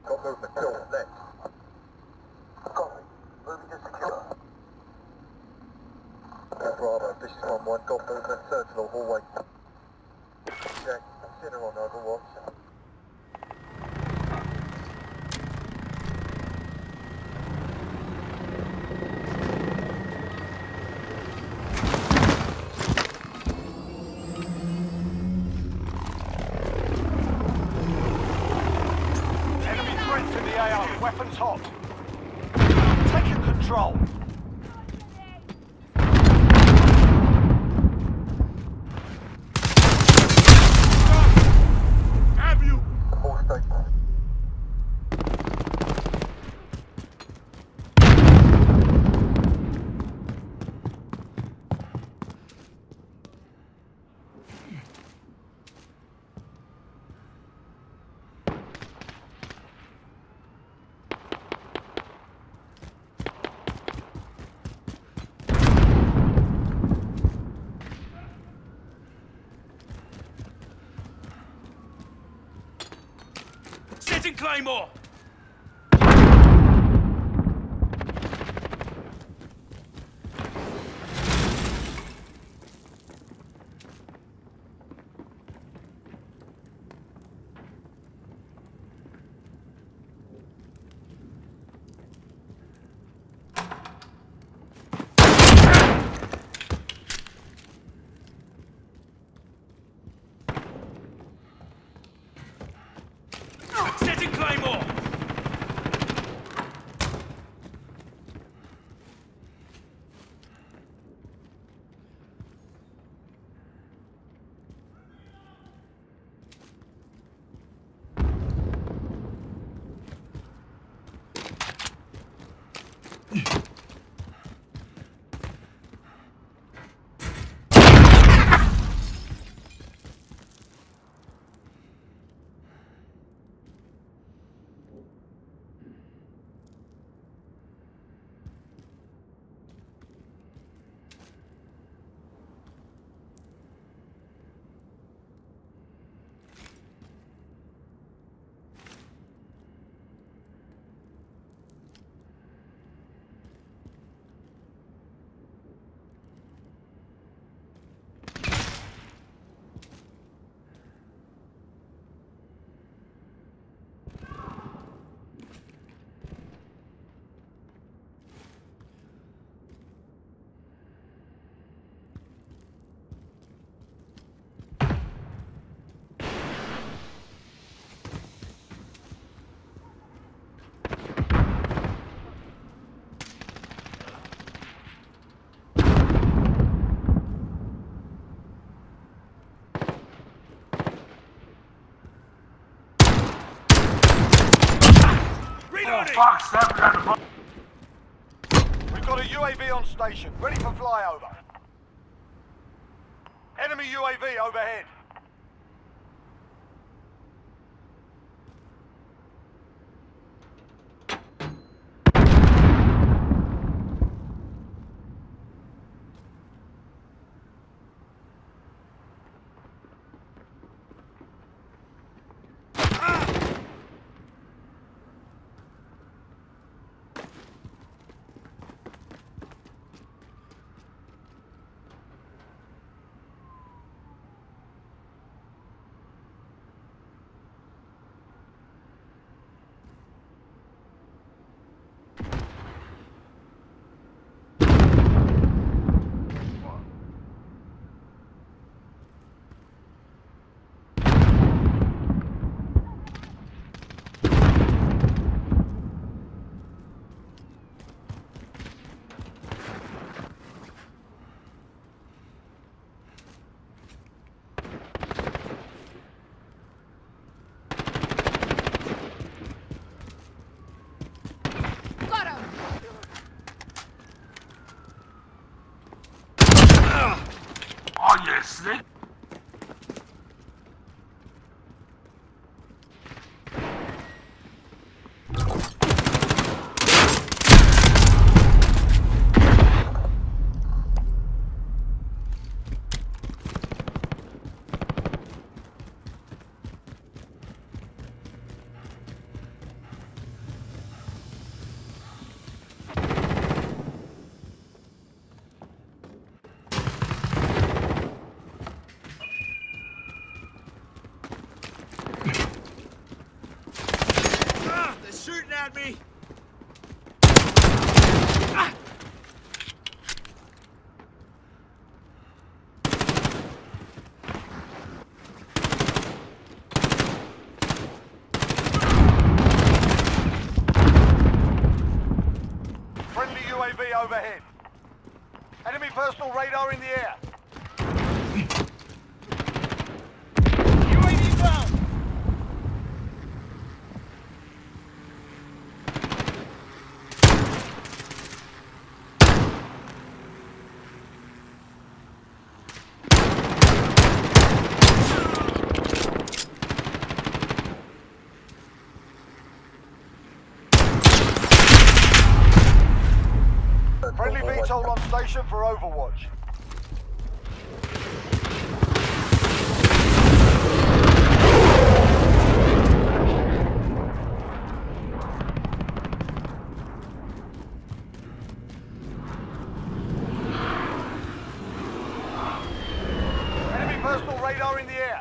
Got movement. Still left. Copy. Moving to secure. Bravo, this is 1-1. Got movement. Sentinel hallway. Check. Center on Overwatch. Weapons hot. Taking control. Have you? All stations. Setting Claymore! Setting Claymore! Reloading! Oh, We've got a UAV on station, ready for flyover. Enemy UAV overhead. at me! Friendly UAV overhead. Enemy personal radar in the air. UAV down! Friendly VTOL on station for Overwatch. Enemy personal radar in the air.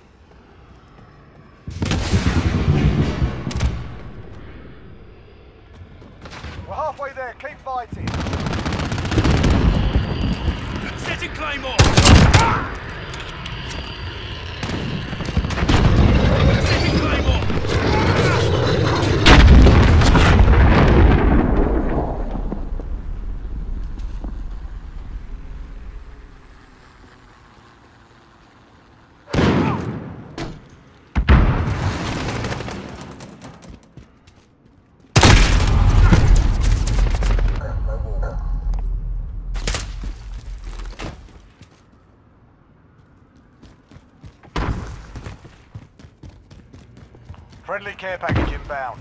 We're halfway there, keep fighting. Setting Claymore! Setting Claymore! Friendly care package inbound.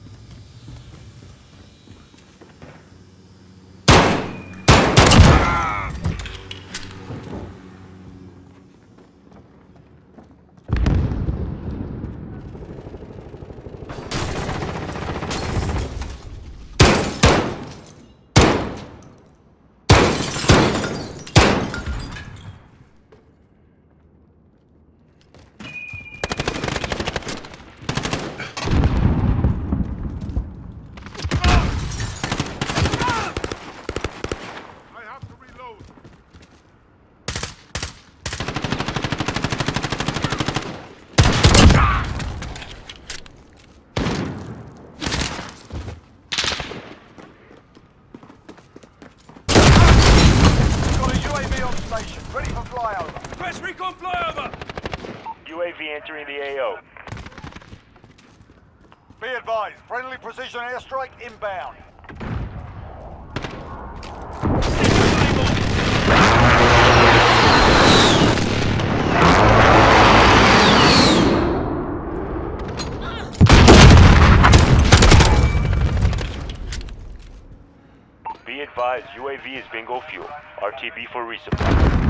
Ready for flyover. Press recon flyover! UAV entering the AO. Be advised, friendly precision airstrike inbound. Be advised, UAV is bingo fuel. RTB for resupply.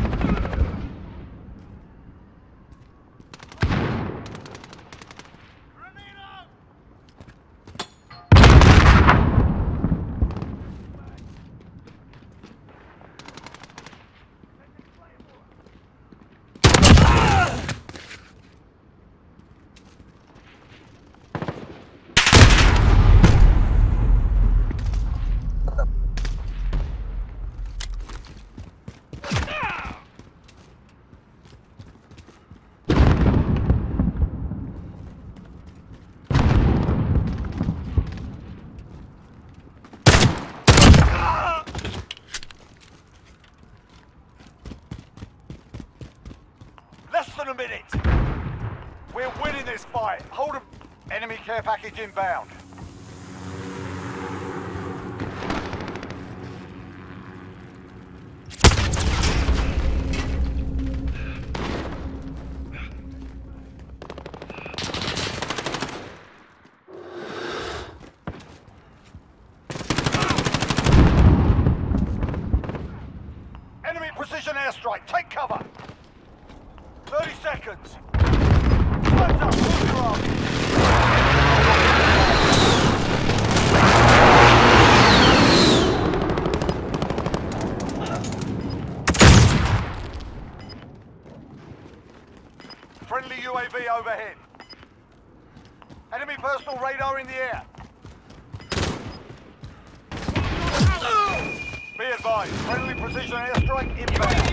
Less than a minute. We're winning this fight. Hold 'em. Enemy care package inbound. Enemy precision airstrike. Take cover. 30 seconds. Time's up. Move your arm. Friendly UAV overhead. Enemy personal radar in the air. Be advised, friendly precision airstrike inbound.